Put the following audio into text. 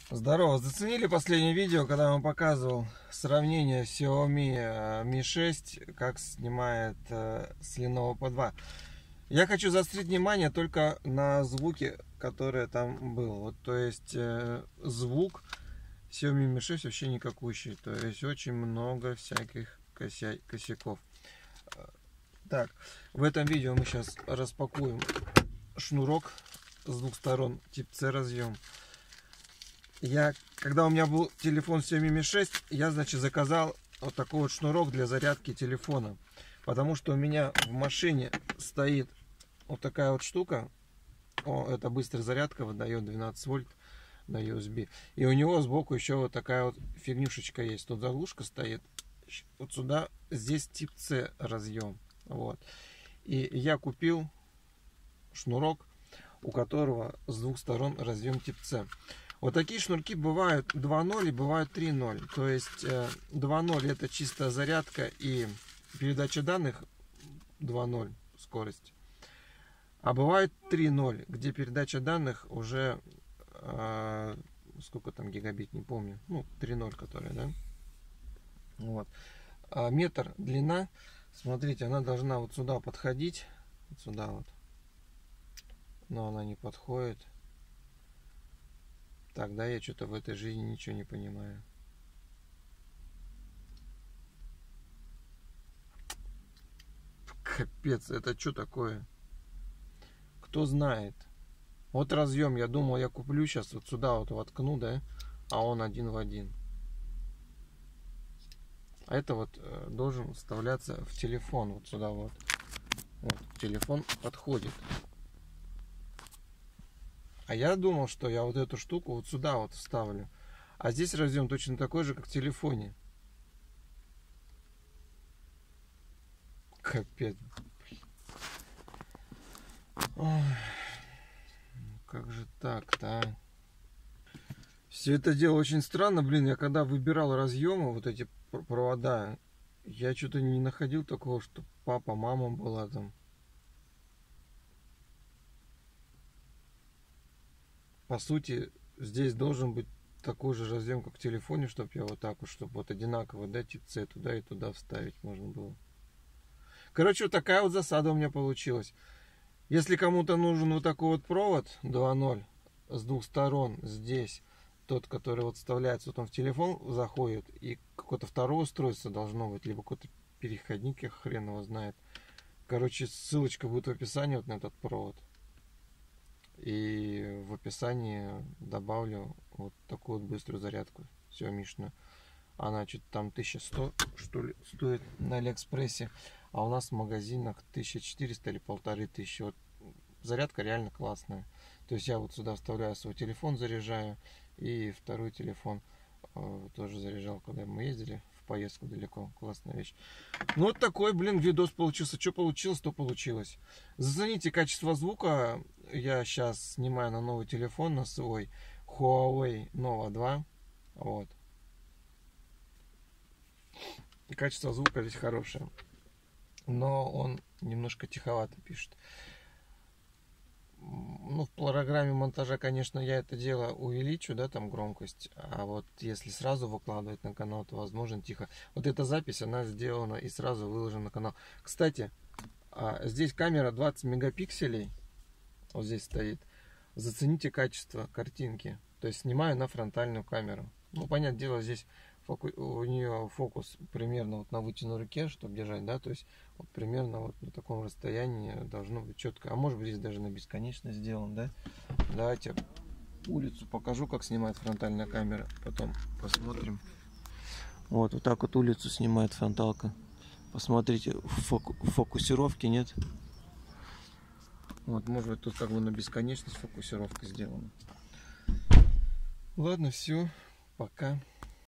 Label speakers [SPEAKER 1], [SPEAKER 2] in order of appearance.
[SPEAKER 1] Здорово, заценили последнее видео, когда я вам показывал сравнение Xiaomi Mi 6, как снимает с Lenovo P2. Я хочу заострить внимание только на звуке, который там был. Вот, то есть звук Xiaomi Mi 6 вообще никакущий, то есть очень много всяких косяков. Так, в этом видео мы сейчас распакуем шнурок с двух сторон, тип C разъем. Когда у меня был телефон Xiaomi Mi 6, я, значит, заказал вот такой вот шнурок для зарядки телефона. Потому что у меня в машине стоит вот такая вот штука. Это быстрая зарядка, выдает 12 вольт на USB. И у него сбоку еще вот такая вот фигнюшечка есть. Тут заглушка стоит. Вот сюда, здесь тип C разъем. Вот. И я купил шнурок, у которого с двух сторон разъем тип C. Вот такие шнурки бывают 2.0 и бывают 3.0. То есть 2.0 это чистая зарядка и передача данных 2.0 скорость. А бывает 3.0, где передача данных уже сколько там гигабит, не помню. Ну, 3.0, которая, да? Вот. Метр длина. Смотрите, она должна вот сюда подходить. Вот сюда вот. Но она не подходит. Тогда я что-то в этой жизни ничего не понимаю. Капец, это что такое? Кто знает? Вот разъем, я думал, я куплю сейчас вот сюда вот воткну, да? А он один в один. А это вот должен вставляться в телефон, вот сюда вот. Вот, телефон подходит. А я думал, что я вот эту штуку вот сюда вот вставлю. А здесь разъем точно такой же, как в телефоне. Капец. Ой. Как же так-то, а? Все это дело очень странно, блин. Я когда выбирал разъемы, вот эти провода, я что-то не находил такого, что папа, мама была там. По сути, здесь должен быть такой же разъем, как в телефоне, чтобы я вот так вот, чтобы вот одинаково, да, тип C туда и туда вставить можно было. Короче, вот такая вот засада у меня получилась. Если кому-то нужен вот такой вот провод 2.0 с двух сторон здесь, тот, который вот вставляется, вот он в телефон заходит, и какое-то второе устройство должно быть, либо какой-то переходник, я хрен его знает. Короче, ссылочка будет в описании вот на этот провод. И в описании добавлю вот такую вот быструю зарядку Xiaomi-шную. Она что-то там 1100, что ли, стоит на Алиэкспрессе. А у нас в магазинах 1400 или 1500. Вот зарядка реально классная. То есть я вот сюда вставляю свой телефон, заряжаю. И второй телефон тоже заряжал, когда мы ездили в поездку далеко. Классная вещь. Ну вот такой, блин, видос получился. Что получилось, то получилось. Зацените качество звука. Я сейчас снимаю на новый телефон, на свой Huawei Nova 2. Вот. И качество звука здесь хорошее. Но он немножко тиховато пишет. Ну, в программе монтажа, конечно, я это дело увеличу, да, там громкость. А вот если сразу выкладывать на канал, то возможно тихо. Вот эта запись, она сделана и сразу выложена на канал. Кстати, здесь камера 20 мегапикселей. Вот здесь стоит. Зацените качество картинки. То есть снимаю на фронтальную камеру. Ну, понятное дело, здесь у нее фокус примерно вот на вытянутой руке, чтобы держать, да, то есть вот примерно вот на таком расстоянии должно быть четко. А может быть здесь даже на бесконечность сделан, да. Давайте улицу покажу, как снимает фронтальная камера, потом посмотрим. Вот так вот улицу снимает фронталка. Посмотрите, фокусировки нет. Вот, может быть, тут как бы на бесконечность фокусировка сделана. Ладно, все, пока.